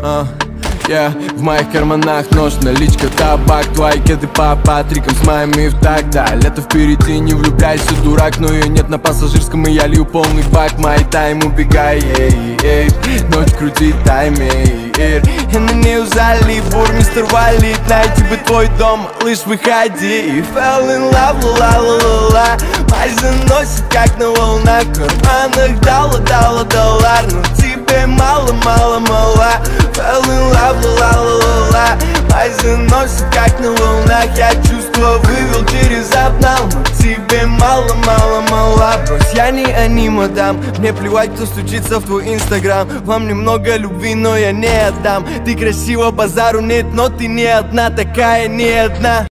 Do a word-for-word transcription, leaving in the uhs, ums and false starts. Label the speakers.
Speaker 1: uh. Yeah. В моих карманах нож, наличка, табак. Твои кеды по патрикам с моими в так. Да, лето впереди, не влюбляйся, дурак. Но ее нет на пассажирском, и я лью полный бак. Мой тайм убегай, эй, эй. Ночь крутит таймер. Я на нее залив, бур, мистер Валит. Найти бы твой дом, малыш, выходи. И fell in love, ла-ла-ла-ла. Май заносит, как на волнах. В карманах дала, дала доллар. Но тебе мало, мало, мало. Fell in love, ла-ла-ла-ла. Май заносит, как на волнах. Я чувства вывел через обнал. Но тебе мало, мало, мало. Брось, я не анима-дам. Мне плевать, кто стучится в твой инстаграм. Вам немного любви, но я не отдам. Ты красива, базару нет, но ты не одна, такая не одна.